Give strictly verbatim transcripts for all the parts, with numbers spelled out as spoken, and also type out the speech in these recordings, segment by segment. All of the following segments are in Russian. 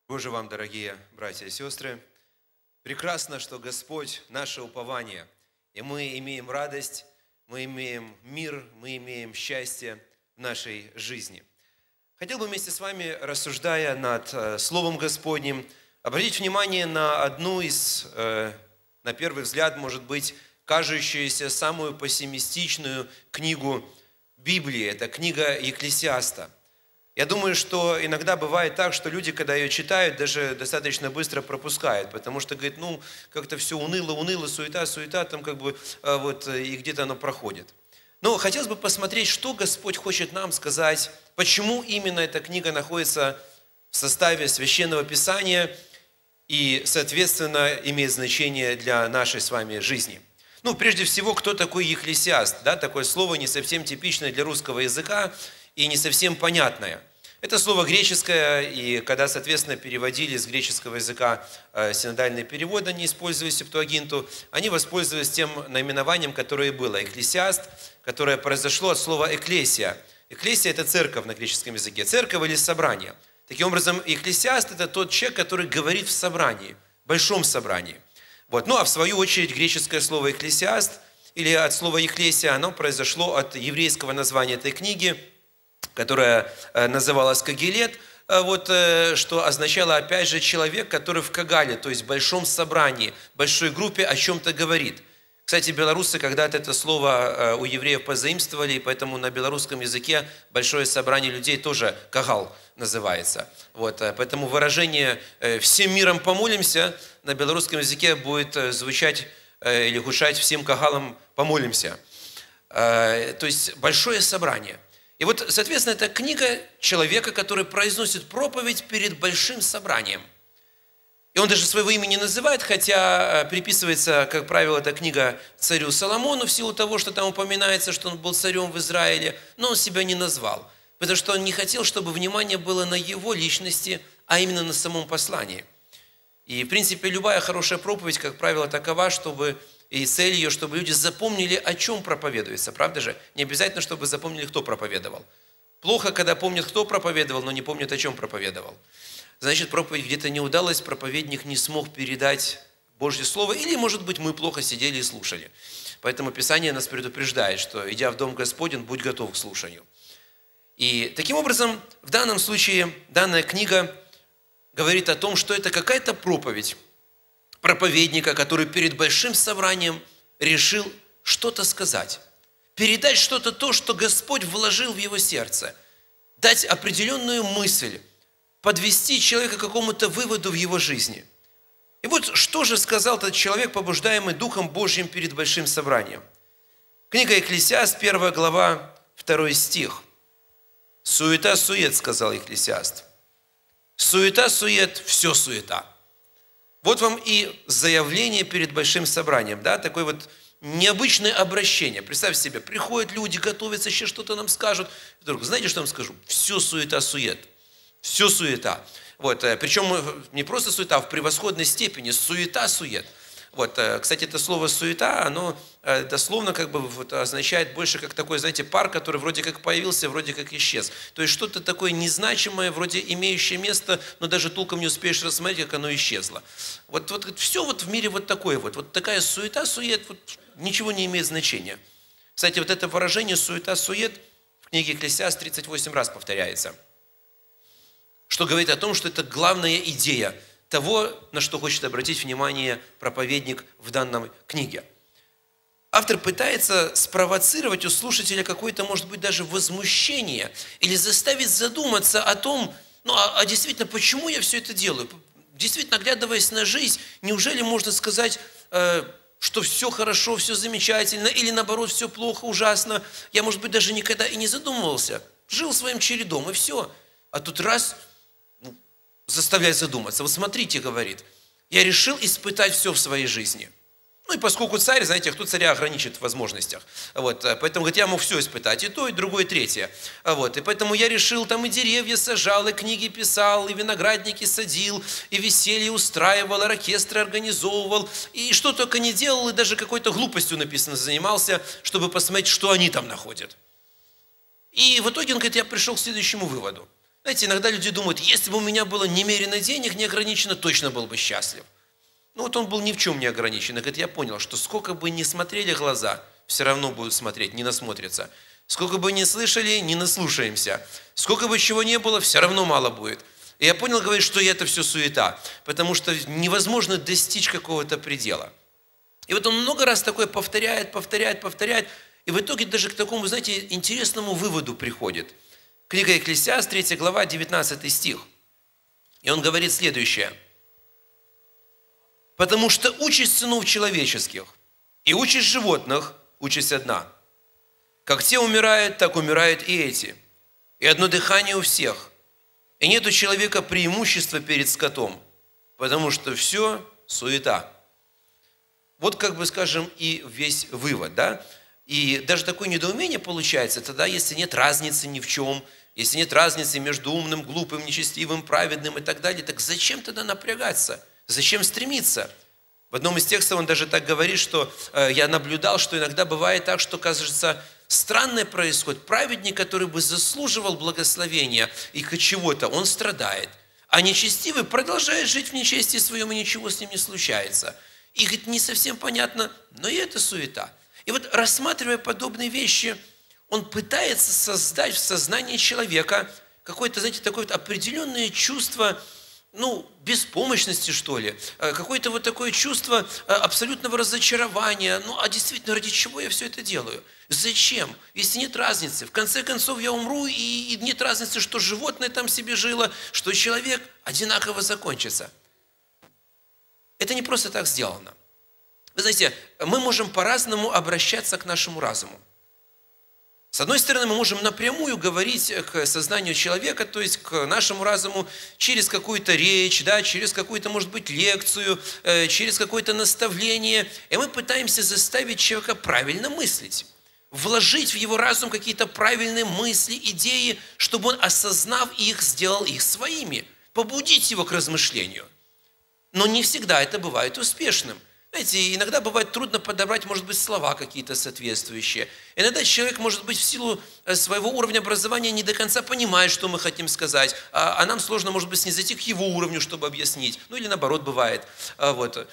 Боже вам, дорогие братья и сестры, прекрасно, что Господь – наше упование, и мы имеем радость, мы имеем мир, мы имеем счастье в нашей жизни. Хотел бы вместе с вами, рассуждая над Словом Господним, обратить внимание на одну из, на первый взгляд, может быть, кажущуюся самую пессимистичную книгу Библии. Это книга Екклесиаста. Я думаю, что иногда бывает так, что люди, когда ее читают, даже достаточно быстро пропускают, потому что, говорят, ну, как-то все уныло, уныло, суета, суета, там как бы вот и где-то оно проходит. Но хотелось бы посмотреть, что Господь хочет нам сказать, почему именно эта книга находится в составе Священного Писания и, соответственно, имеет значение для нашей с вами жизни. Ну, прежде всего, кто такой Екклесиаст? Да, такое слово не совсем типичное для русского языка и не совсем понятное. Это слово греческое, и когда, соответственно, переводили с греческого языка синодальные переводы, они использовали Септуагинту, они воспользовались тем наименованием, которое было. Екклесиаст, которое произошло от слова «экклесия». Экклесия – это церковь на греческом языке, церковь или собрание. Таким образом, екклесиаст – это тот человек, который говорит в собрании, в большом собрании. Вот. Ну, а в свою очередь греческое слово «экклесиаст» или от слова «екклесия», оно произошло от еврейского названия этой книги, которая называлась «Кагилет», вот, что означало, опять же, человек, который в кагале, то есть в большом собрании, в большой группе о чем-то говорит. Кстати, белорусы когда-то это слово у евреев позаимствовали, и поэтому на белорусском языке большое собрание людей тоже кагал называется. Вот, поэтому выражение «всем миром помолимся» на белорусском языке будет звучать или гушать «всем кагалам помолимся». То есть большое собрание. И вот, соответственно, это книга человека, который произносит проповедь перед большим собранием. И он даже своего имени не называет, хотя приписывается, как правило, эта книга царю Соломону в силу того, что там упоминается, что он был царем в Израиле, но он себя не назвал, потому что он не хотел, чтобы внимание было на его личности, а именно на самом послании. И, в принципе, любая хорошая проповедь, как правило, такова, чтобы... И цель ее, чтобы люди запомнили, о чем проповедуется. Правда же? Не обязательно, чтобы запомнили, кто проповедовал. Плохо, когда помнят, кто проповедовал, но не помнят, о чем проповедовал. Значит, проповедь где-то не удалась, проповедник не смог передать Божье Слово, или, может быть, мы плохо сидели и слушали. Поэтому Писание нас предупреждает, что, идя в Дом Господень, будь готов к слушанию. И таким образом, в данном случае, данная книга говорит о том, что это какая-то проповедь проповедника, который перед большим собранием решил что-то сказать, передать что-то то, что Господь вложил в его сердце, дать определенную мысль, подвести человека к какому-то выводу в его жизни. И вот что же сказал этот человек, побуждаемый Духом Божьим перед большим собранием? Книга Екклесиаст, первая глава, второй стих. «Суета-сует», сказал Екклесиаст. «Суета-сует, все суета». Вот вам и заявление перед большим собранием, да, такое вот необычное обращение. Представьте себе, приходят люди, готовятся, еще что-то нам скажут. Вдруг, знаете, что я вам скажу? Все суета-сует, все суета. Вот, причем не просто суета, а в превосходной степени суета-сует. Вот, кстати, это слово «суета», оно дословно как бы вот означает больше как такой, знаете, пар, который вроде как появился, вроде как исчез. То есть что-то такое незначимое, вроде имеющее место, но даже толком не успеешь рассмотреть, как оно исчезло. Вот, вот все вот в мире вот такое вот. Вот такая суета-сует, вот, ничего не имеет значения. Кстати, вот это выражение «суета-сует» в книге Екклесиаст тридцать восемь раз повторяется. Что говорит о том, что это главная идея того, на что хочет обратить внимание проповедник в данной книге. Автор пытается спровоцировать у слушателя какое-то, может быть, даже возмущение или заставить задуматься о том, ну а, а действительно, почему я все это делаю? Действительно, оглядываясь на жизнь, неужели можно сказать, э, что все хорошо, все замечательно, или наоборот, все плохо, ужасно? Я, может быть, даже никогда и не задумывался. Жил своим чередом, и все. А тут раз... заставляет задуматься. Вот смотрите, говорит, я решил испытать все в своей жизни. Ну и поскольку царь, знаете, кто царя ограничит в возможностях. Вот, поэтому, говорит, я мог все испытать, и то, и другое, и третье. Вот, и поэтому я решил, там и деревья сажал, и книги писал, и виноградники садил, и веселье устраивал, и оркестры организовывал, и что только не делал, и даже какой-то глупостью, написано, занимался, чтобы посмотреть, что они там находят. И в итоге, он говорит, я пришел к следующему выводу. Знаете, иногда люди думают, если бы у меня было немерено денег, неограниченно, точно был бы счастлив. Ну вот он был ни в чем не ограничен. И говорит, я понял, что сколько бы ни смотрели глаза, все равно будут смотреть, не насмотрятся. Сколько бы ни слышали, не наслушаемся. Сколько бы чего не было, все равно мало будет. И я понял, говорит, что это все суета, потому что невозможно достичь какого-то предела. И вот он много раз такое повторяет, повторяет, повторяет, и в итоге даже к такому, знаете, интересному выводу приходит. Книга Экклесиаст, третья глава, девятнадцатый стих. И он говорит следующее. «Потому что участь сынов человеческих и участь животных, участь одна. Как те умирают, так умирают и эти. И одно дыхание у всех. И нет у человека преимущества перед скотом, потому что все суета». Вот как бы, скажем, и весь вывод, да? И даже такое недоумение получается тогда, если нет разницы ни в чем, если нет разницы между умным, глупым, нечестивым, праведным и так далее, так зачем тогда напрягаться? Зачем стремиться? В одном из текстов он даже так говорит, что э, я наблюдал, что иногда бывает так, что, кажется, странное происходит. Праведник, который бы заслуживал благословения и чего-то, он страдает. А нечестивый продолжает жить в нечестии своем, и ничего с ним не случается. И, говорит, не совсем понятно, но и это суета. И вот, рассматривая подобные вещи, он пытается создать в сознании человека какое-то, знаете, такое вот определенное чувство, ну, беспомощности, что ли, какое-то вот такое чувство абсолютного разочарования. Ну, а действительно, ради чего я все это делаю? Зачем? Если нет разницы. В конце концов, я умру, и нет разницы, что животное там себе жило, что человек одинаково закончится. Это не просто так сделано. Вы знаете, мы можем по-разному обращаться к нашему разуму. С одной стороны, мы можем напрямую говорить к сознанию человека, то есть к нашему разуму через какую-то речь, да, через какую-то, может быть, лекцию, через какое-то наставление. И мы пытаемся заставить человека правильно мыслить, вложить в его разум какие-то правильные мысли, идеи, чтобы он, осознав их, сделал их своими, побудить его к размышлению. Но не всегда это бывает успешным. Знаете, иногда бывает трудно подобрать, может быть, слова какие-то соответствующие. Иногда человек, может быть, в силу своего уровня образования не до конца понимает, что мы хотим сказать, а нам сложно, может быть, снизойти к его уровню, чтобы объяснить. Ну или наоборот бывает. Вот.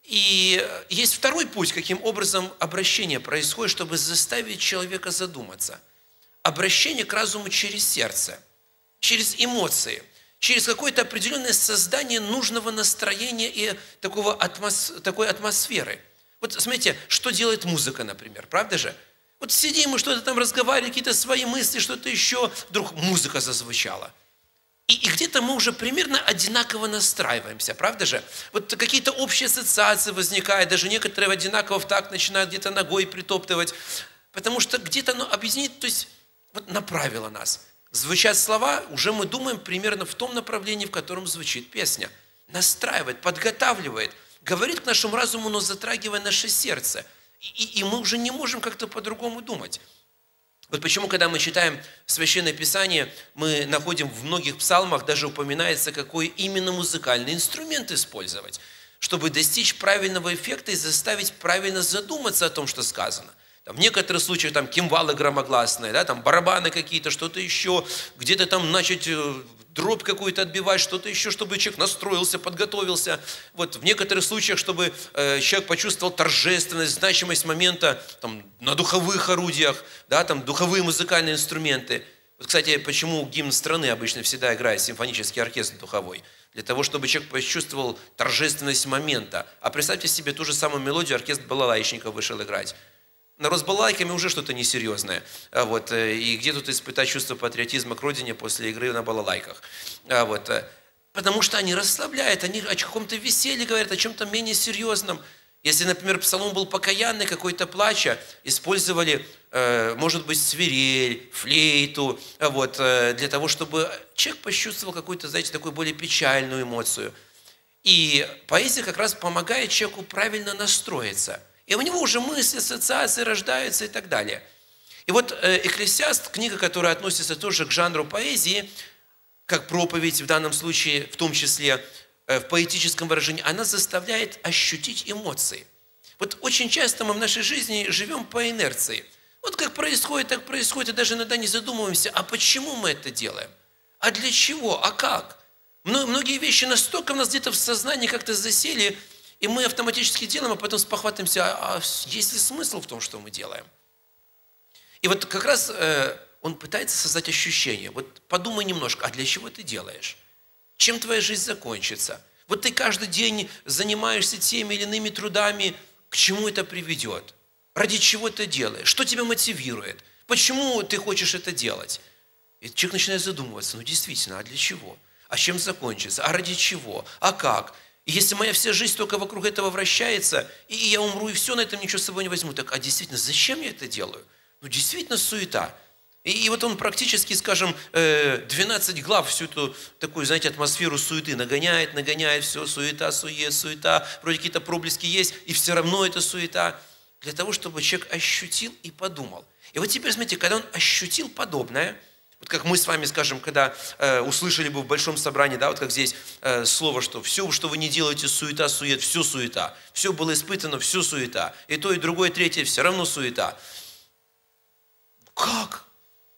И есть второй путь, каким образом обращение происходит, чтобы заставить человека задуматься. Обращение к разуму через сердце, через эмоции. Через какое-то определенное создание нужного настроения и такого атмос... такой атмосферы. Вот смотрите, что делает музыка, например, правда же? Вот сидим мы что-то там разговаривали, какие-то свои мысли, что-то еще, вдруг музыка зазвучала. И, и где-то мы уже примерно одинаково настраиваемся, правда же? Вот какие-то общие ассоциации возникают, даже некоторые одинаково в такт начинают где-то ногой притоптывать, потому что где-то оно объединит, то есть вот направило нас. Звучат слова, уже мы думаем примерно в том направлении, в котором звучит песня. Настраивает, подготавливает, говорит к нашему разуму, но затрагивая наше сердце. И, и мы уже не можем как-то по-другому думать. Вот почему, когда мы читаем Священное Писание, мы находим в многих псалмах, даже упоминается, какой именно музыкальный инструмент использовать, чтобы достичь правильного эффекта и заставить правильно задуматься о том, что сказано. Там, в некоторых случаях там кимвалы громогласные, да, там барабаны какие-то, что-то еще, где-то там начать дробь какую-то отбивать, что-то еще, чтобы человек настроился, подготовился. Вот, в некоторых случаях, чтобы э, человек почувствовал торжественность, значимость момента там, на духовых орудиях, да, там, духовые музыкальные инструменты. Вот, кстати, почему гимн страны обычно всегда играет симфонический оркестр духовой? Для того, чтобы человек почувствовал торжественность момента. А представьте себе ту же самую мелодию оркестр балалайщиков вышел играть. Народ с балалайками уже что-то несерьезное. Вот. И где тут испытать чувство патриотизма к родине после игры на балалайках? Вот. Потому что они расслабляют, они о каком-то веселье говорят, о чем-то менее серьезном. Если, например, псалом был покаянный, какой-то плача, использовали, может быть, свирель, флейту, вот, для того, чтобы человек почувствовал какую-то, знаете, такую более печальную эмоцию. И поэзия как раз помогает человеку правильно настроиться. И у него уже мысли, ассоциации рождаются и так далее. И вот «Экклесиаст», книга, которая относится тоже к жанру поэзии, как проповедь в данном случае, в том числе в поэтическом выражении, она заставляет ощутить эмоции. Вот очень часто мы в нашей жизни живем по инерции. Вот как происходит, так происходит, и даже иногда не задумываемся, а почему мы это делаем? А для чего? А как? Многие вещи настолько у нас где-то в сознании как-то засели, и мы автоматически делаем, а потом спохватываемся, а, а есть ли смысл в том, что мы делаем? И вот как раз э, он пытается создать ощущение. Вот подумай немножко, а для чего ты делаешь? Чем твоя жизнь закончится? Вот ты каждый день занимаешься теми или иными трудами, к чему это приведет? Ради чего ты делаешь? Что тебя мотивирует? Почему ты хочешь это делать? И человек начинает задумываться, ну действительно, а для чего? А чем закончится? А ради чего? А как? И если моя вся жизнь только вокруг этого вращается, и я умру, и все, на этом ничего с собой не возьму, так а действительно, зачем я это делаю? Ну действительно суета. И, и вот он практически, скажем, двенадцать глав всю эту такую, знаете, атмосферу суеты нагоняет, нагоняет, все, суета, сует, суета, вроде какие-то проблески есть, и все равно это суета, для того, чтобы человек ощутил и подумал. И вот теперь, смотрите, когда он ощутил подобное, вот как мы с вами, скажем, когда э, услышали бы в большом собрании, да, вот как здесь э, слово, что все, что вы не делаете, суета, сует, все суета. Все было испытано, все суета. И то, и другое, и третье, все равно суета. Как?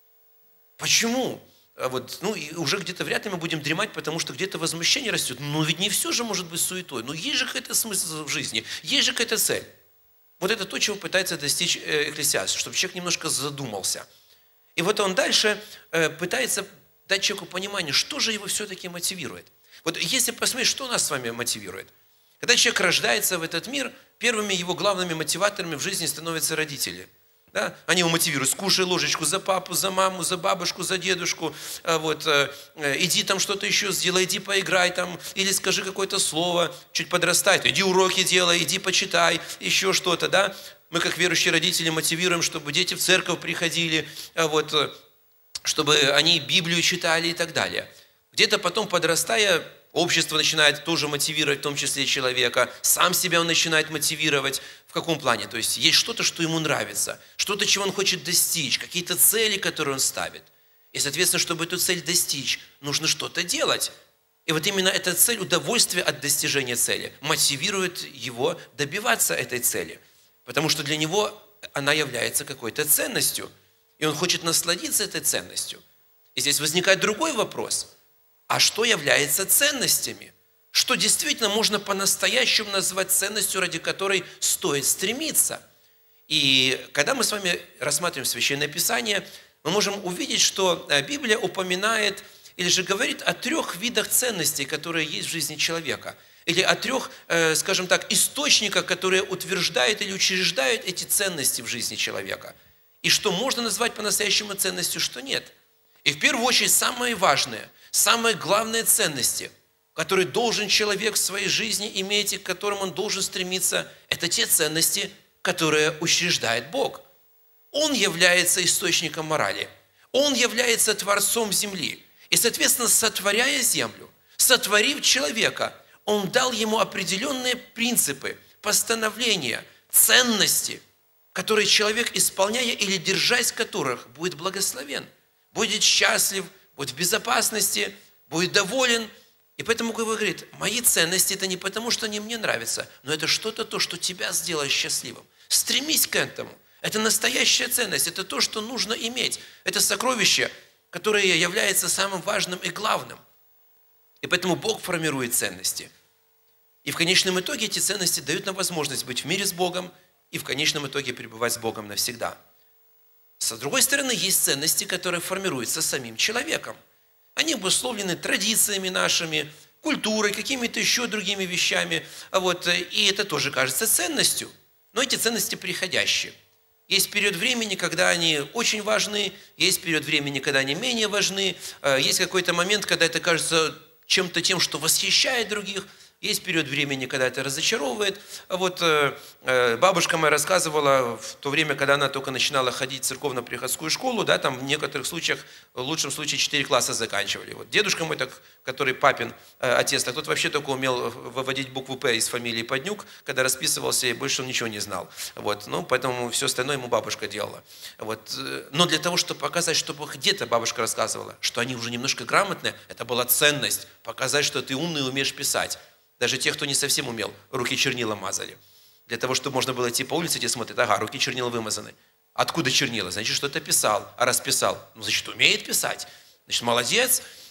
Почему? Вот, ну, и уже где-то вряд ли мы будем дремать, потому что где-то возмущение растет. Но ведь не все же может быть суетой. Но есть же какой-то смысл в жизни, есть же какая-то цель. Вот это то, чего пытается достичь Экклесиаст, чтобы человек немножко задумался. И вот он дальше пытается дать человеку понимание, что же его все-таки мотивирует. Вот если посмотреть, что нас с вами мотивирует. Когда человек рождается в этот мир, первыми его главными мотиваторами в жизни становятся родители. Да? Они его мотивируют: скушай ложечку за папу, за маму, за бабушку, за дедушку, вот, иди там что-то еще сделай, иди поиграй там, или скажи какое-то слово, чуть подрастает, иди уроки делай, иди почитай, еще что-то, да. Мы, как верующие родители, мотивируем, чтобы дети в церковь приходили, вот, чтобы они Библию читали и так далее. Где-то потом, подрастая, общество начинает тоже мотивировать, в том числе и человека, сам себя он начинает мотивировать. В каком плане? То есть есть что-то, что ему нравится, что-то, чего он хочет достичь, какие-то цели, которые он ставит. И, соответственно, чтобы эту цель достичь, нужно что-то делать. И вот именно эта цель, удовольствие от достижения цели, мотивирует его добиваться этой цели. Потому что для него она является какой-то ценностью. И он хочет насладиться этой ценностью. И здесь возникает другой вопрос. А что является ценностями? Что действительно можно по-настоящему назвать ценностью, ради которой стоит стремиться? И когда мы с вами рассматриваем Священное Писание, мы можем увидеть, что Библия упоминает или же говорит о трех видах ценностей, которые есть в жизни человека. Или о трех, скажем так, источниках, которые утверждают или учреждают эти ценности в жизни человека. И что можно назвать по-настоящему ценностью, что нет. И в первую очередь самые важные, самые главные ценности, которые должен человек в своей жизни иметь и к которым он должен стремиться, это те ценности, которые учреждает Бог. Он является источником морали. Он является Творцом земли. И, соответственно, сотворяя землю, сотворив человека, Он дал ему определенные принципы, постановления, ценности, которые человек, исполняя или держась которых, будет благословен, будет счастлив, будет в безопасности, будет доволен. И поэтому Бог говорит, мои ценности это не потому, что они мне нравятся, но это что-то то, что тебя сделает счастливым. Стремись к этому. Это настоящая ценность, это то, что нужно иметь. Это сокровище, которое является самым важным и главным. И поэтому Бог формирует ценности. И в конечном итоге эти ценности дают нам возможность быть в мире с Богом и в конечном итоге пребывать с Богом навсегда. С другой стороны, есть ценности, которые формируются самим человеком. Они обусловлены традициями нашими, культурой, какими-то еще другими вещами. А вот, и это тоже кажется ценностью. Но эти ценности приходящие. Есть период времени, когда они очень важны, есть период времени, когда они менее важны, есть какой-то момент, когда это кажется чем-то тем, что восхищает других, есть период времени, когда это разочаровывает. Вот бабушка моя рассказывала в то время, когда она только начинала ходить в церковно-приходскую школу, да, там в некоторых случаях, в лучшем случае, четыре класса заканчивали. Вот дедушка мой, так, который папин отец, так тот вообще только умел выводить букву «П» из фамилии Поднюк, когда расписывался, и больше он ничего не знал. Вот, ну, поэтому все остальное ему бабушка делала. Вот. Но для того, чтобы показать, чтобы где-то бабушка рассказывала, что они уже немножко грамотные, это была ценность, показать, что ты умный и умеешь писать. Даже те, кто не совсем умел, руки чернила мазали. Для того, чтобы можно было идти по улице, те смотрят, ага, руки чернила вымазаны. Откуда чернила? Значит, что-то писал. А раз писал, ну, значит, умеет писать. Значит, молодец.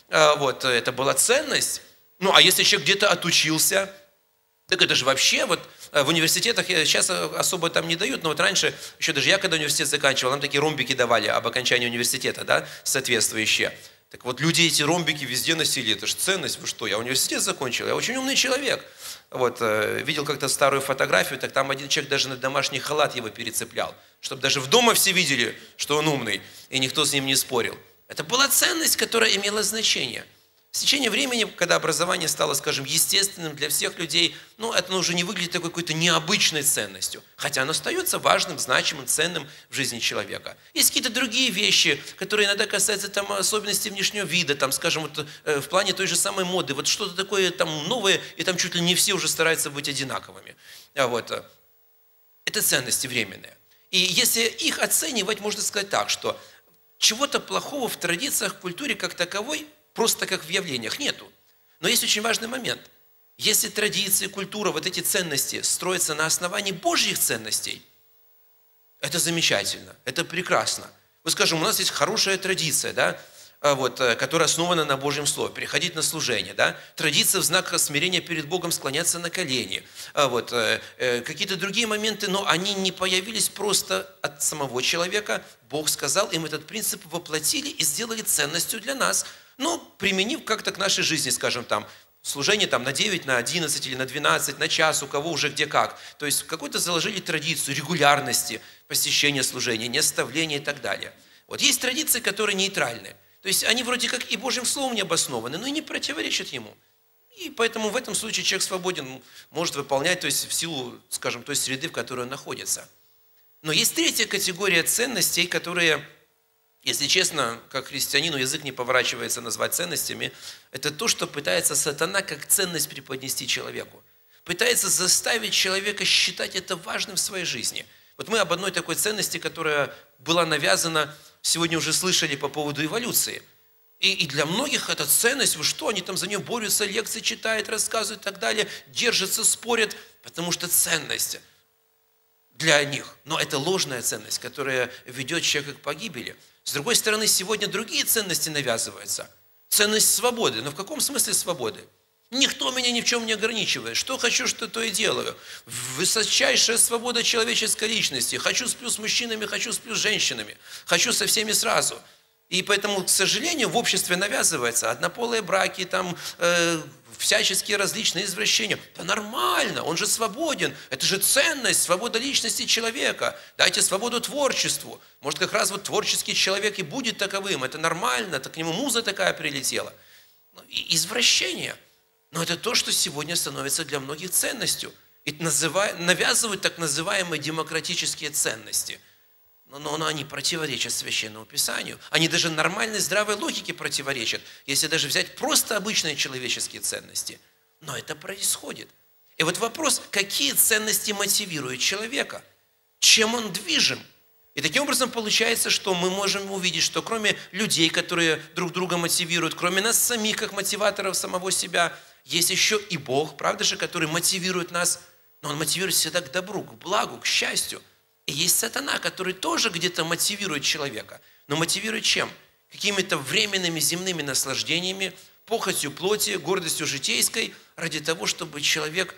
А, Вот, это была ценность. Ну, а если человек где-то отучился, так это же вообще, вот э, в университетах э, сейчас э, особо там не дают, но вот раньше, еще даже я когда университет заканчивал, нам такие ромбики давали об окончании университета, да, соответствующие. Так вот, люди эти ромбики везде носили, это же ценность, вы что, я университет закончил, я очень умный человек. Вот, э, видел как-то старую фотографию, так там один человек даже на домашний халат его перецеплял, чтобы даже в дома все видели, что он умный, и никто с ним не спорил. Это была ценность, которая имела значение. С течением времени, когда образование стало, скажем, естественным для всех людей, ну, это уже не выглядит такой какой-то необычной ценностью, хотя оно остается важным, значимым, ценным в жизни человека. Есть какие-то другие вещи, которые иногда касаются там, особенностей внешнего вида, там, скажем, вот, э, в плане той же самой моды, вот что-то такое там новое, и там чуть ли не все уже стараются быть одинаковыми. А вот, э, это ценности временные. И если их оценивать, можно сказать так, что чего-то плохого в традициях, в культуре как таковой, просто как в явлениях, нету. Но есть очень важный момент. Если традиции, культура, вот эти ценности строятся на основании Божьих ценностей, это замечательно, это прекрасно. Мы скажем, у нас есть хорошая традиция, да, вот, которая основана на Божьем Слове, приходить на служение, да, традиция в знак смирения перед Богом склоняться на колени, вот, какие-то другие моменты, но они не появились просто от самого человека. Бог сказал, и мы этот принцип воплотили и сделали ценностью для нас. Ну, применив как-то к нашей жизни, скажем, там, служение там, на девять, на одиннадцать или на двенадцать, на час, у кого уже где как. То есть какую-то заложили традицию регулярности посещения служения, не оставления и так далее. Вот есть традиции, которые нейтральны. То есть они вроде как и Божьим Словом не обоснованы, но и не противоречат ему. И поэтому в этом случае человек свободен, может выполнять, то есть в силу, скажем, той среды, в которой он находится. Но есть третья категория ценностей, которые... Если честно, как христианину язык не поворачивается назвать ценностями, это то, что пытается сатана как ценность преподнести человеку. Пытается заставить человека считать это важным в своей жизни. Вот мы об одной такой ценности, которая была навязана, сегодня уже слышали по поводу эволюции. И, и для многих эта ценность, вы что, они там за нее борются, лекции читают, рассказывают и так далее, держатся, спорят, потому что ценность для них. Но это ложная ценность, которая ведет человека к погибели. С другой стороны, сегодня другие ценности навязываются. Ценность свободы. Но в каком смысле свободы? Никто меня ни в чем не ограничивает. Что хочу, что то и делаю. Высочайшая свобода человеческой личности. Хочу сплю с мужчинами, хочу сплю с женщинами. Хочу со всеми сразу. И поэтому, к сожалению, в обществе навязывается однополые браки, там, э, всяческие различные извращения. Да нормально, он же свободен. Это же ценность, свобода личности человека. Дайте свободу творчеству. Может, как раз вот творческий человек и будет таковым. Это нормально, так к нему муза такая прилетела. Извращение. Но это то, что сегодня становится для многих ценностью. И называют, навязывают так называемые демократические ценности. Но, но, но они противоречат Священному Писанию. Они даже нормальной здравой логике противоречат, если даже взять просто обычные человеческие ценности. Но это происходит. И вот вопрос, какие ценности мотивируют человека? Чем он движим? И таким образом получается, что мы можем увидеть, что кроме людей, которые друг друга мотивируют, кроме нас самих, как мотиваторов самого себя, есть еще и Бог, правда же, который мотивирует нас, но Он мотивирует всегда к добру, к благу, к счастью. И есть сатана, который тоже где-то мотивирует человека. Но мотивирует чем? Какими-то временными земными наслаждениями, похотью плоти, гордостью житейской, ради того, чтобы человек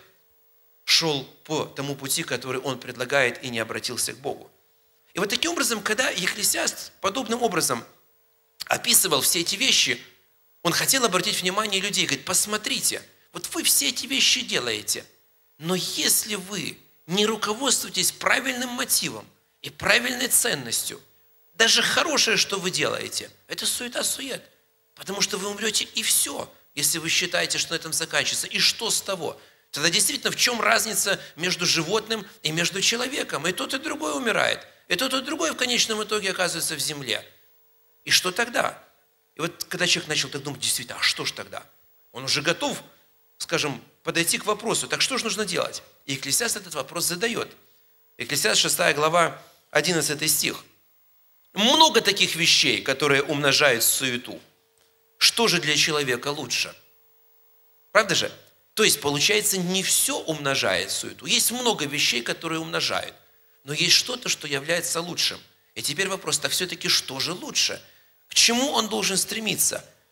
шел по тому пути, который он предлагает, и не обратился к Богу. И вот таким образом, когда Екклесиаст подобным образом описывал все эти вещи, он хотел обратить внимание людей, говорит, посмотрите, вот вы все эти вещи делаете, но если вы не руководствуйтесь правильным мотивом и правильной ценностью, даже хорошее, что вы делаете, это суета-сует, потому что вы умрете и все, если вы считаете, что на этом заканчивается. И что с того? Тогда действительно, в чем разница между животным и между человеком? И тот, и другой умирает. И тот, и другой в конечном итоге оказывается в земле. И что тогда? И вот когда человек начал так думать, действительно, а что ж тогда? Он уже готов, скажем, подойти к вопросу, так что же нужно делать? И Екклесиаст этот вопрос задает. Екклесиаст шестая глава, одиннадцатый стих. Много таких вещей, которые умножают суету. Что же для человека лучше? Правда же? То есть, получается, не все умножает суету. Есть много вещей, которые умножают. Но есть что-то, что является лучшим. И теперь вопрос, так все-таки что же лучше? К чему он должен стремиться?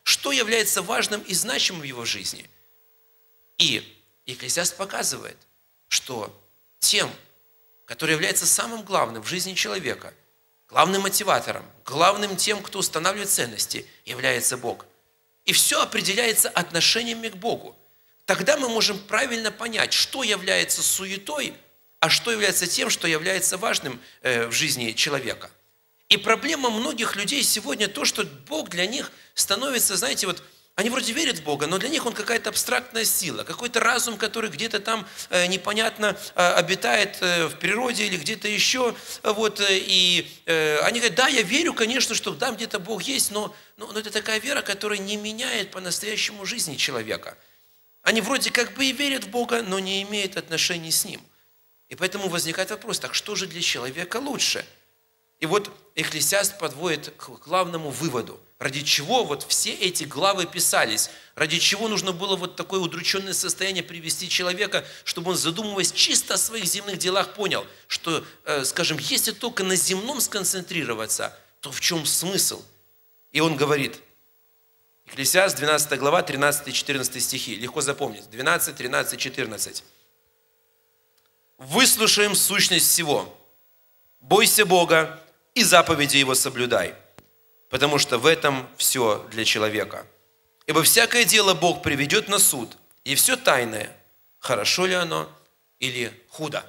что является важным и значимым в его жизни. И Екклесиаст показывает, что тем, который является самым главным в жизни человека, главным мотиватором, главным тем, кто устанавливает ценности, является Бог. И все определяется отношениями к Богу. Тогда мы можем правильно понять, что является суетой, а что является тем, что является важным в жизни человека. И проблема многих людей сегодня то, что Бог для них становится, знаете, вот они вроде верят в Бога, но для них Он какая-то абстрактная сила, какой-то разум, который где-то там э, непонятно э, обитает э, в природе или где-то еще. Вот, э, и э, они говорят, да, я верю, конечно, что там где-то Бог есть, но, но, но это такая вера, которая не меняет по-настоящему жизни человека. Они вроде как бы и верят в Бога, но не имеют отношений с Ним. И поэтому возникает вопрос, так что же для человека лучше? И вот Екклесиаст подводит к главному выводу, ради чего вот все эти главы писались, ради чего нужно было вот такое удрученное состояние привести человека, чтобы он, задумываясь чисто о своих земных делах, понял, что, скажем, если только на земном сконцентрироваться, то в чем смысл? И он говорит, Екклесиаст, двенадцатая глава, тринадцатый-четырнадцатый стихи, легко запомнить, двенадцать, тринадцать, четырнадцать. «Выслушаем сущность всего, бойся Бога и заповеди Его соблюдай, потому что в этом все для человека. Ибо всякое дело Бог приведет на суд, и все тайное, хорошо ли оно или худо».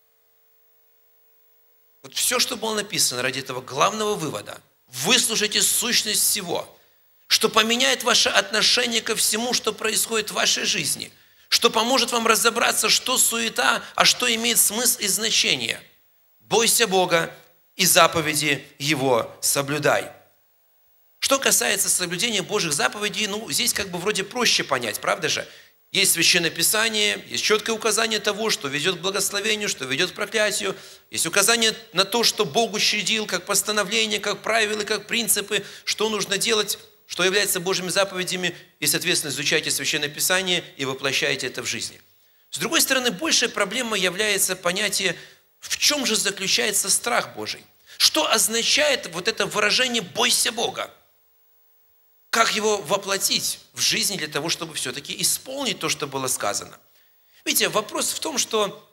Вот все, что было написано ради этого главного вывода. Выслушайте сущность всего, что поменяет ваше отношение ко всему, что происходит в вашей жизни, что поможет вам разобраться, что суета, а что имеет смысл и значение. Бойся Бога и заповеди Его соблюдай. Что касается соблюдения Божьих заповедей, ну, здесь как бы вроде проще понять, правда же? Есть Священное Писание, есть четкое указание того, что ведет к благословению, что ведет к проклятию. Есть указание на то, что Бог учредил, как постановление, как правила, как принципы, что нужно делать, что является Божьими заповедями, и, соответственно, изучайте Священное Писание и воплощайте это в жизни. С другой стороны, большая проблема является понятие, в чем же заключается страх Божий? Что означает вот это выражение «бойся Бога»? Как его воплотить в жизни для того, чтобы все-таки исполнить то, что было сказано? Видите, вопрос в том, что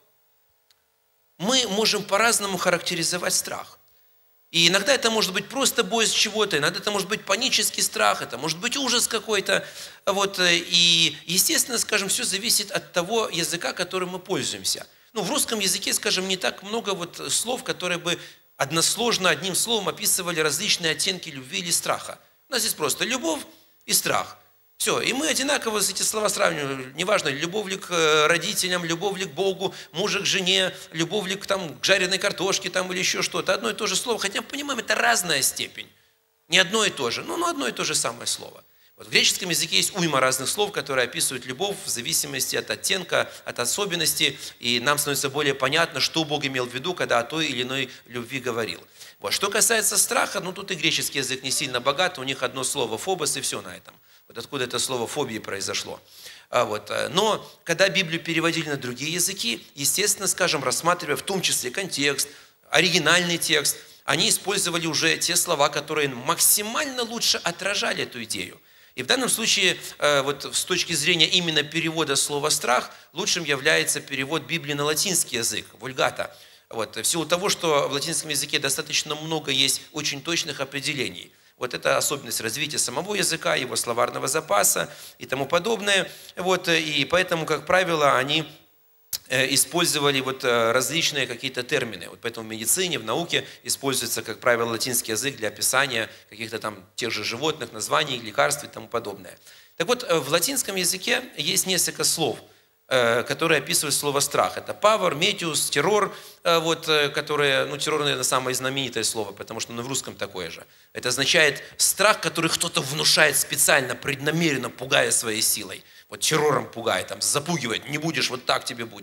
мы можем по-разному характеризовать страх. И иногда это может быть просто боязнь чего-то, иногда это может быть панический страх, это может быть ужас какой-то. Вот, и, естественно, скажем, все зависит от того языка, которым мы пользуемся. Ну, в русском языке, скажем, не так много вот слов, которые бы односложно одним словом описывали различные оттенки любви или страха. У нас здесь просто любовь и страх. Все, и мы одинаково эти слова сравниваем. Неважно, любовь ли к родителям, любовь ли к Богу, мужа к жене, любовь ли к, там, к жареной картошке там, или еще что-то. Одно и то же слово, хотя мы понимаем, это разная степень. Не одно и то же, но, но одно и то же самое слово. Вот в греческом языке есть уйма разных слов, которые описывают любовь в зависимости от оттенка, от особенностей, и нам становится более понятно, что Бог имел в виду, когда о той или иной любви говорил. Вот. Что касается страха, ну тут и греческий язык не сильно богат, у них одно слово «фобос» и все на этом. Вот откуда это слово «фобии» произошло. А вот. Но когда Библию переводили на другие языки, естественно, скажем, рассматривая в том числе контекст, оригинальный текст, они использовали уже те слова, которые максимально лучше отражали эту идею. И в данном случае, вот с точки зрения именно перевода слова «страх», лучшим является перевод Библии на латинский язык, вульгата. Вот, в силу того, что в латинском языке достаточно много есть очень точных определений. Вот это особенность развития самого языка, его словарного запаса и тому подобное. Вот, и поэтому, как правило, они использовали вот различные какие-то термины. Вот поэтому в медицине, в науке используется, как правило, латинский язык для описания каких-то там тех же животных, названий, лекарств и тому подобное. Так вот, в латинском языке есть несколько слов, которые описывают слово «страх». Это «павор», «метиус», «террор», вот, которые, ну, террор, наверное, самое знаменитое слово, потому что ну, в русском такое же. Это означает страх, который кто-то внушает специально, преднамеренно пугая своей силой. Вот террором пугает, там, запугивает, не будешь, вот так тебе будет.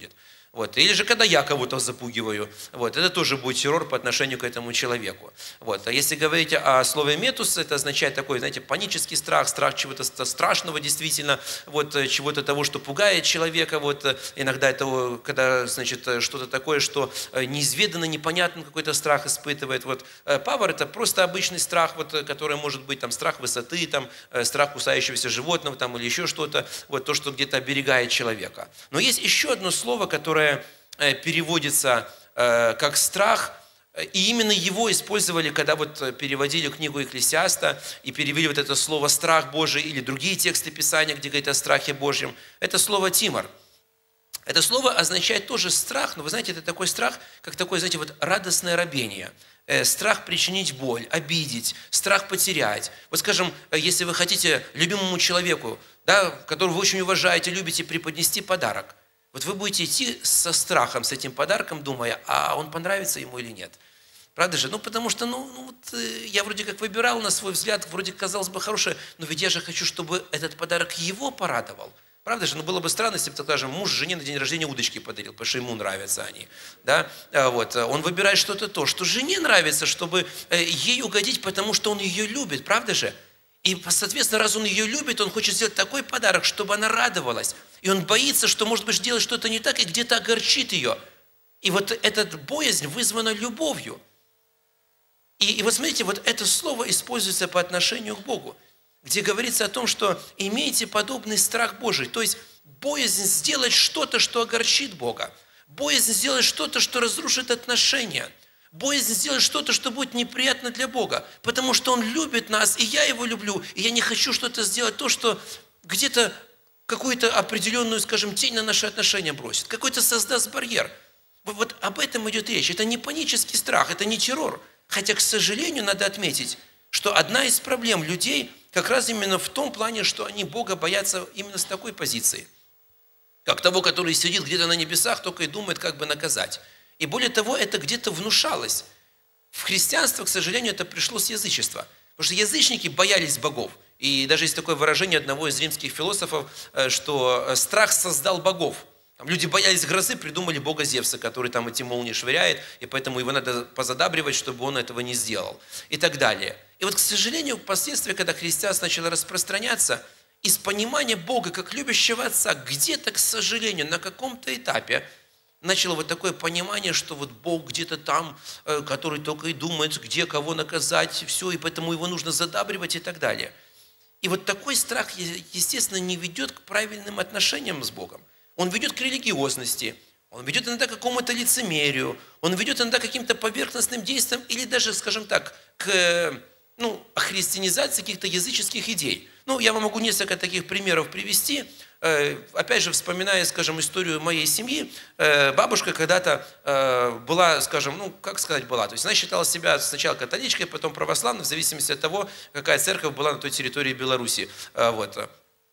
Вот. Или же, когда я кого-то запугиваю, вот, это тоже будет террор по отношению к этому человеку. Вот. А если говорить о слове метус, это означает такой, знаете, панический страх, страх чего-то страшного действительно, вот, чего-то того, что пугает человека. Вот. Иногда это, когда, значит, что-то такое, что неизведанно, непонятно, какой-то страх испытывает. Вот. Павар – это просто обычный страх, вот, который может быть там, страх высоты, там, страх кусающегося животного там, или еще что-то, вот, то, что где-то оберегает человека. Но есть еще одно слово, которое переводится э, как страх, и именно его использовали, когда вот переводили книгу Екклесиаста и перевели вот это слово «страх Божий» или другие тексты Писания, где говорят о страхе Божьем. Это слово «тимор». Это слово означает тоже страх, но вы знаете, это такой страх, как такое, знаете, вот радостное робение. Э, страх причинить боль, обидеть, страх потерять. Вот скажем, если вы хотите любимому человеку, да, которого вы очень уважаете, любите, преподнести подарок, вот вы будете идти со страхом, с этим подарком, думая, а он понравится ему или нет. Правда же? Ну, потому что, ну, ну вот, э, я вроде как выбирал на свой взгляд, вроде казалось бы хорошее, но ведь я же хочу, чтобы этот подарок его порадовал. Правда же? Ну, было бы странно, если бы, так скажем, муж жене на день рождения удочки подарил, потому что ему нравятся они. Да? Вот. Он выбирает что-то то, что жене нравится, чтобы ей угодить, потому что он ее любит. Правда же? И, соответственно, раз он ее любит, он хочет сделать такой подарок, чтобы она радовалась. И он боится, что, может быть, делать что-то не так и где-то огорчит ее. И вот эта боязнь вызвана любовью. И, и вот смотрите, вот это слово используется по отношению к Богу, где говорится о том, что имейте подобный страх Божий. То есть боязнь сделать что-то, что огорчит Бога. Боязнь сделать что-то, что разрушит отношения. Боязнь сделать что-то, что будет неприятно для Бога, потому что Он любит нас, и я Его люблю, и я не хочу что-то сделать, то, что где-то какую-то определенную, скажем, тень на наши отношения бросит, какой-то создаст барьер. Вот об этом идет речь. Это не панический страх, это не террор. Хотя, к сожалению, надо отметить, что одна из проблем людей как раз именно в том плане, что они Бога боятся именно с такой позиции, как того, который сидит где-то на небесах, только и думает, как бы наказать. И более того, это где-то внушалось. В христианство, к сожалению, это пришло с язычества. Потому что язычники боялись богов. И даже есть такое выражение одного из римских философов, что страх создал богов. Там люди боялись грозы, придумали бога Зевса, который там эти молнии швыряет, и поэтому его надо позадабривать, чтобы он этого не сделал. И так далее. И вот, к сожалению, впоследствии, когда христианство начало распространяться, из понимания Бога как любящего Отца, где-то, к сожалению, на каком-то этапе, начало вот такое понимание, что вот Бог где-то там, который только и думает, где кого наказать, все, и поэтому его нужно задабривать и так далее. И вот такой страх, естественно, не ведет к правильным отношениям с Богом. Он ведет к религиозности, он ведет иногда к какому-то лицемерию, он ведет иногда к каким-то поверхностным действиям или даже, скажем так, к ну, христианизации каких-то языческих идей. Ну, я вам могу несколько таких примеров привести. Опять же, вспоминая, скажем, историю моей семьи, бабушка когда-то была, скажем, ну, как сказать, была, то есть она считала себя сначала католичкой, потом православной, в зависимости от того, какая церковь была на той территории Беларуси. Вот.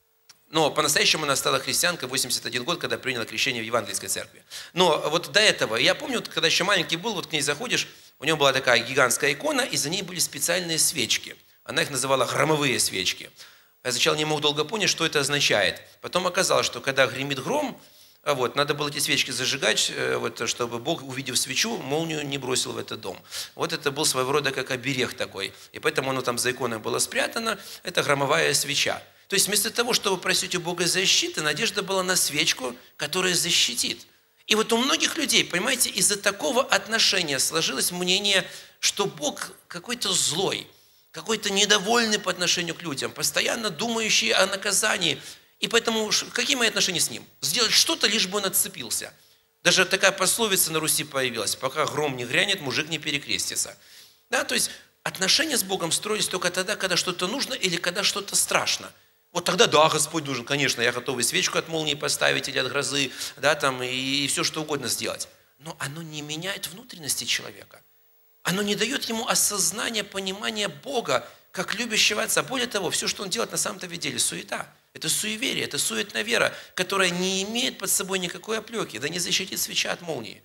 Но по-настоящему она стала христианкой в восемьдесят один год, когда приняла крещение в Евангельской церкви. Но вот до этого, я помню, когда еще маленький был, вот к ней заходишь, у нее была такая гигантская икона, и за ней были специальные свечки. Она их называла громовые свечки. Я сначала не мог долго понять, что это означает. Потом оказалось, что когда гремит гром, вот, надо было эти свечки зажигать, вот, чтобы Бог, увидев свечу, молнию не бросил в этот дом. Вот это был своего рода как оберег такой. И поэтому оно там за иконой было спрятано. Это громовая свеча. То есть вместо того, чтобы просить у Бога защиты, надежда была на свечку, которая защитит. И вот у многих людей, понимаете, из-за такого отношения сложилось мнение, что Бог какой-то злой, какой-то недовольный по отношению к людям, постоянно думающий о наказании. И поэтому какие мои отношения с Ним? Сделать что-то, лишь бы Он отцепился. Даже такая пословица на Руси появилась: пока гром не грянет, мужик не перекрестится. Да, то есть отношения с Богом строились только тогда, когда что-то нужно или когда что-то страшно. Вот тогда, да, Господь нужен, конечно, я готов и свечку от молнии поставить или от грозы, да, там, и, и все, что угодно сделать. Но оно не меняет внутренности человека. Оно не дает ему осознания, понимания Бога, как любящего Отца. Более того, все, что он делает, на самом-то деле суета. Это суеверие, это суетная вера, которая не имеет под собой никакой оплеки, да не защитит свеча от молнии.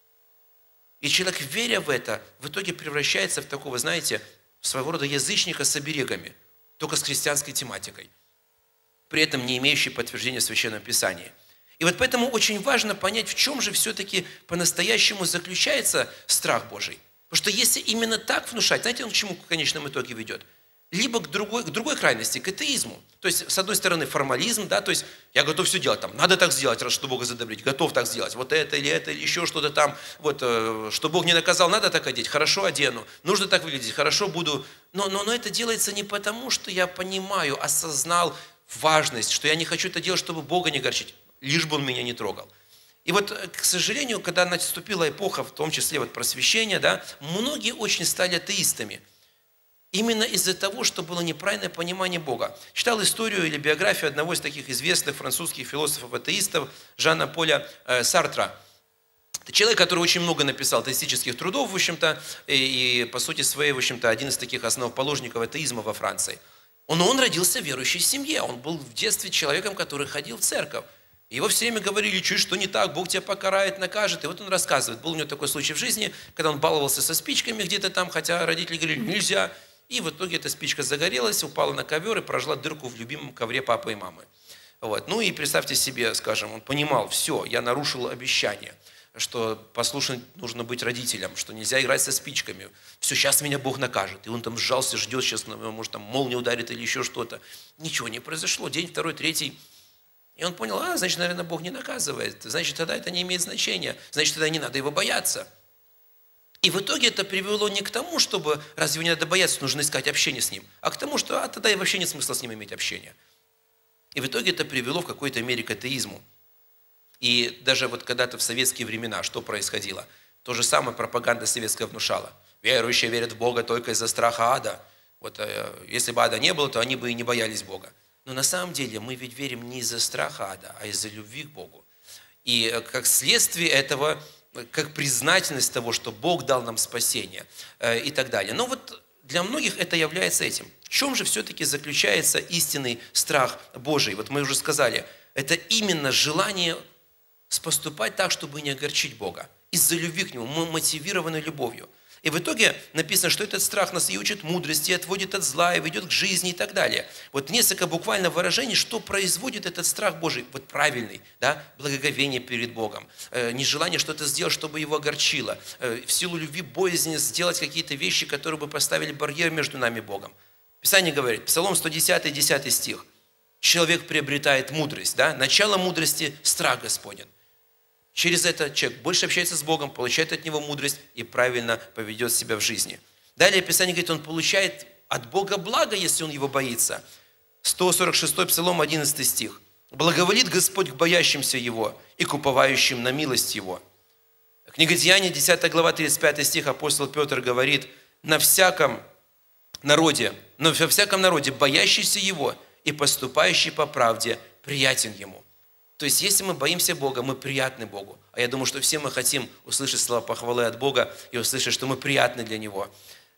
И человек, веря в это, в итоге превращается в такого, знаете, своего рода язычника с оберегами, только с христианской тематикой, при этом не имеющий подтверждения в Священном Писании. И вот поэтому очень важно понять, в чем же все-таки по-настоящему заключается страх Божий. Потому что если именно так внушать, знаете, он к чему в конечном итоге ведет? Либо к другой, к другой крайности, к атеизму. То есть, с одной стороны, формализм, да, то есть я готов все делать, там, надо так сделать, раз что Бога задобрить, готов так сделать, вот это или это, или еще что-то там, вот, э, что Бог не наказал, надо так одеть, хорошо одену, нужно так выглядеть, хорошо буду. Но, но, но это делается не потому, что я понимаю, осознал важность, что я не хочу это делать, чтобы Бога не горчить, лишь бы Он меня не трогал. И вот, к сожалению, когда наступила эпоха, в том числе вот просвещения, да, многие очень стали атеистами. Именно из-за того, что было неправильное понимание Бога. Читал историю или биографию одного из таких известных французских философов-атеистов Жана Поля э, Сартра. Это человек, который очень много написал атеистических трудов, в общем-то, и, и по сути своей, в общем-то, один из таких основоположников атеизма во Франции. Он, он родился в верующей семье, он был в детстве человеком, который ходил в церковь. Его все время говорили, чуть что не так, Бог тебя покарает, накажет. И вот он рассказывает, был у него такой случай в жизни, когда он баловался со спичками где-то там, хотя родители говорили, нельзя. И в итоге эта спичка загорелась, упала на ковер и прожгла дырку в любимом ковре папы и мамы. Вот. Ну и представьте себе, скажем, он понимал, все, я нарушил обещание, что послушно нужно быть родителям, что нельзя играть со спичками. Все, сейчас меня Бог накажет. И он там сжался, ждет, сейчас, может, там молния ударит или еще что-то. Ничего не произошло. День второй, третий. И он понял, а, значит, наверное, Бог не наказывает. Значит, тогда это не имеет значения. Значит, тогда не надо его бояться. И в итоге это привело не к тому, чтобы, разве не надо бояться, нужно искать общение с ним, а к тому, что а, тогда и вообще нет смысла с ним иметь общение. И в итоге это привело в какой-то мере к атеизму. И даже вот когда-то в советские времена что происходило? То же самое пропаганда советская внушала. Верующие верят в Бога только из-за страха ада. Вот э, если бы ада не было, то они бы и не боялись Бога. Но на самом деле мы ведь верим не из-за страха ада, а из-за любви к Богу. И э, как следствие этого, как признательность того, что Бог дал нам спасение э, и так далее. Но вот для многих это является этим. В чем же все-таки заключается истинный страх Божий? Вот мы уже сказали, это именно желание поступать так, чтобы не огорчить Бога. Из-за любви к Нему, мы мотивированы любовью. И в итоге написано, что этот страх нас и учит мудрости, и отводит от зла, и ведет к жизни и так далее. Вот несколько буквально выражений, что производит этот страх Божий. Вот правильный, да, благоговение перед Богом, э, нежелание что-то сделать, чтобы Его огорчило, э, в силу любви боязни сделать какие-то вещи, которые бы поставили барьер между нами и Богом. Писание говорит, Псалом сто десять, десятый стих. Человек приобретает мудрость, да, начало мудрости – страх Господень. Через это человек больше общается с Богом, получает от Него мудрость и правильно поведет себя в жизни. Далее Писание говорит, он получает от Бога благо, если он Его боится. сто сорок шестой Псалом, одиннадцатый стих. «Благоволит Господь к боящимся Его и к уповающим на милость Его». Книга Деяний, десятая глава, тридцать пятый стих, апостол Петр говорит, «На всяком народе, но во всяком народе, боящийся Его и поступающий по правде, приятен Ему». То есть, если мы боимся Бога, мы приятны Богу. А я думаю, что все мы хотим услышать слова похвалы от Бога и услышать, что мы приятны для Него.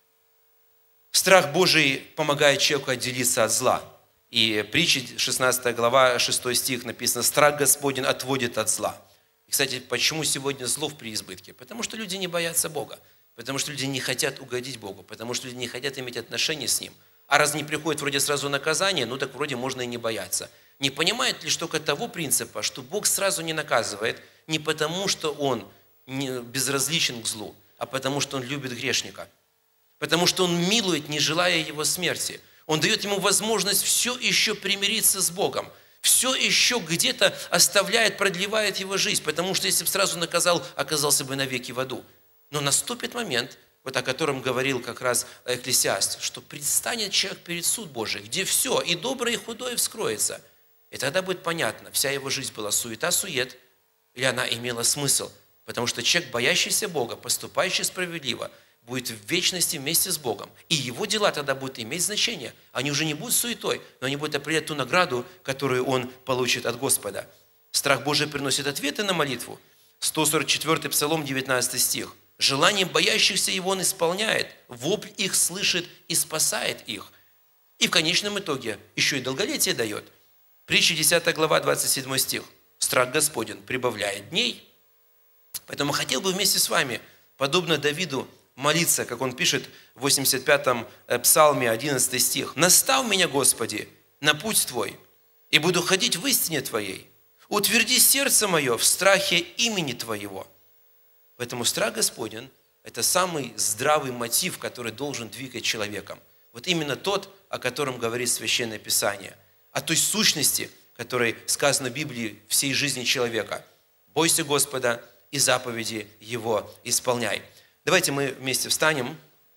Страх Божий помогает человеку отделиться от зла. И притча шестнадцатая глава, шестой стих написано, «Страх Господень отводит от зла». И, кстати, почему сегодня зло в преизбытке? Потому что люди не боятся Бога. Потому что люди не хотят угодить Богу. Потому что люди не хотят иметь отношения с Ним. А раз не приходит вроде сразу наказание, ну так вроде можно и не бояться. Не понимает лишь только того принципа, что Бог сразу не наказывает не потому, что Он безразличен к злу, а потому, что Он любит грешника. Потому что Он милует, не желая его смерти. Он дает ему возможность все еще примириться с Богом. Все еще где-то оставляет, продлевает его жизнь. Потому что если бы сразу наказал, оказался бы навеки в аду. Но наступит момент, вот о котором говорил как раз Экклесиаст, что предстанет человек перед суд Божий, где все, и доброе, и худое вскроется. И тогда будет понятно, вся его жизнь была суета-сует, или она имела смысл. Потому что человек, боящийся Бога, поступающий справедливо, будет в вечности вместе с Богом. И его дела тогда будут иметь значение. Они уже не будут суетой, но они будут определять ту награду, которую он получит от Господа. Страх Божий приносит ответы на молитву. сто сорок четвёртый Псалом, девятнадцатый стих. «Желание боящихся Его Он исполняет, вопль их слышит и спасает их». И в конечном итоге еще и долголетие дает. Притча десятая глава, двадцать седьмой стих. «Страх Господень прибавляет дней». Поэтому хотел бы вместе с вами, подобно Давиду, молиться, как он пишет в восемьдесят пятом Псалме, одиннадцатый стих. «Настав меня, Господи, на путь Твой, и буду ходить в истине Твоей. утверди сердце мое в страхе имени Твоего». Поэтому страх Господень – это самый здравый мотив, который должен двигать человеком. Вот именно тот, о котором говорит Священное Писание. О той сущности, которой сказано в Библии всей жизни человека. «Бойся Господа и заповеди Его исполняй». Давайте мы вместе встанем.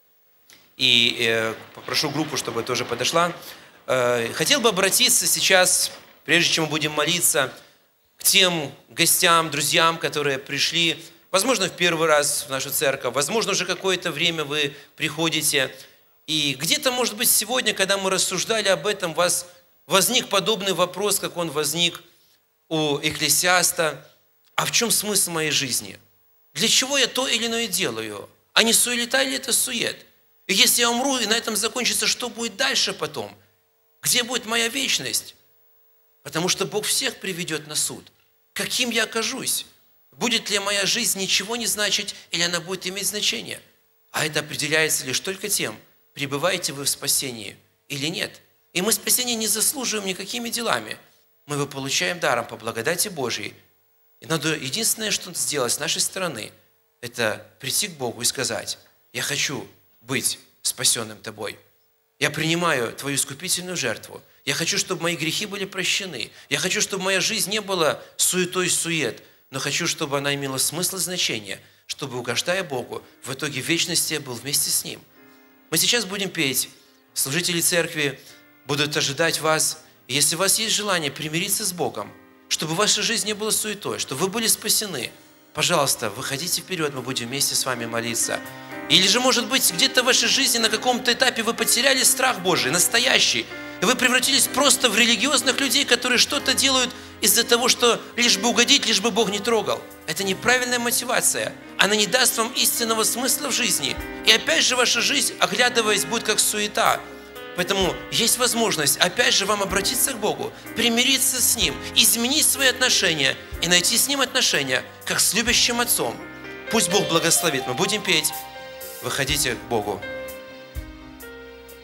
И э, попрошу группу, чтобы тоже подошла. Э, хотел бы обратиться сейчас, прежде чем мы будем молиться, к тем гостям, друзьям, которые пришли, возможно, в первый раз в нашу церковь, возможно, уже какое-то время вы приходите. И где-то, может быть, сегодня, когда мы рассуждали об этом, у вас возник подобный вопрос, как он возник у Экклесиаста. А в чем смысл моей жизни? Для чего я то или иное делаю? А не суета ли это сует? И если я умру, и на этом закончится, что будет дальше потом? Где будет моя вечность? Потому что Бог всех приведет на суд. Каким я окажусь? Будет ли моя жизнь ничего не значить, или она будет иметь значение? А это определяется лишь только тем, пребываете вы в спасении или нет. И мы спасение не заслуживаем никакими делами. Мы его получаем даром по благодати Божьей. И надо единственное, что сделать с нашей стороны, это прийти к Богу и сказать: «Я хочу быть спасенным Тобой. Я принимаю Твою искупительную жертву. Я хочу, чтобы мои грехи были прощены. Я хочу, чтобы моя жизнь не была суетой сует, но хочу, чтобы она имела смысл и значение, чтобы, угождая Богу, в итоге вечности я был вместе с Ним». Мы сейчас будем петь. Служители церкви будут ожидать вас. И если у вас есть желание примириться с Богом, чтобы ваша жизнь не была суетой, чтобы вы были спасены, пожалуйста, выходите вперед, мы будем вместе с вами молиться. Или же, может быть, где-то в вашей жизни на каком-то этапе вы потеряли страх Божий, настоящий, и вы превратились просто в религиозных людей, которые что-то делают из-за того, что лишь бы угодить, лишь бы Бог не трогал. Это неправильная мотивация. Она не даст вам истинного смысла в жизни. И опять же ваша жизнь, оглядываясь, будет как суета. Поэтому есть возможность опять же вам обратиться к Богу, примириться с Ним, изменить свои отношения и найти с Ним отношения, как с любящим Отцом. Пусть Бог благословит. Мы будем петь. Выходите к Богу.